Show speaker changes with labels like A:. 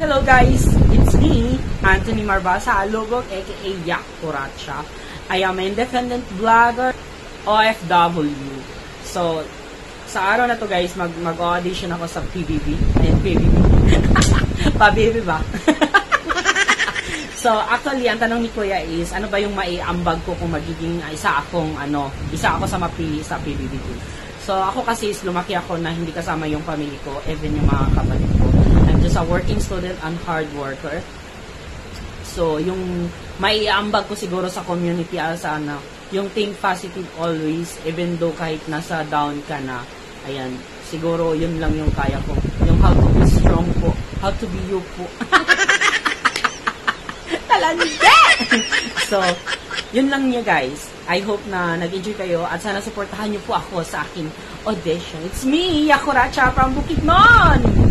A: Hello guys, it's me, Anthony Alubog, aka Yak Kuracha. I am an independent vlogger, OFW. So, sa araw na to guys, mag-audition ako sa PBB. Ayan, PBB. Pa-BB ba? So, actually, ang tanong ni Kuya is, ano ba yung maiambag ko kung magiging isa ako sa mapili sa PBB. So, ako kasi is lumaki ako na hindi kasama yung family ko, even yung mga kapatid ko. I'm just a working student and hard worker. So, yung maiambag ko siguro sa community as yung think positive always, even though kahit nasa down ka na, ayan, siguro yun lang yung kaya ko. Yung how to be strong po, how to be you po. Talanda! So, yun lang niya guys. I hope na nag-enjoy kayo at sana supportahan niyo po ako sa aking audition. It's me, Yakuracha from Bukidnon!